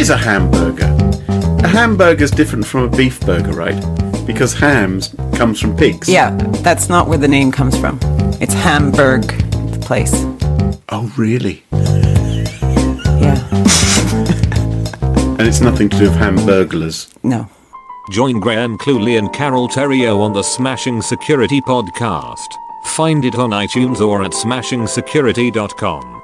is a hamburger? A hamburger's different from a beef burger, right? Because hams comes from pigs. Yeah, that's not where the name comes from. It's Hamburg, the place. Oh, really? Yeah. And it's nothing to do with hamburglers. No. Join Graham Cluley and Carole Theriault on the Smashing Security podcast. Find it on iTunes or at smashingsecurity.com.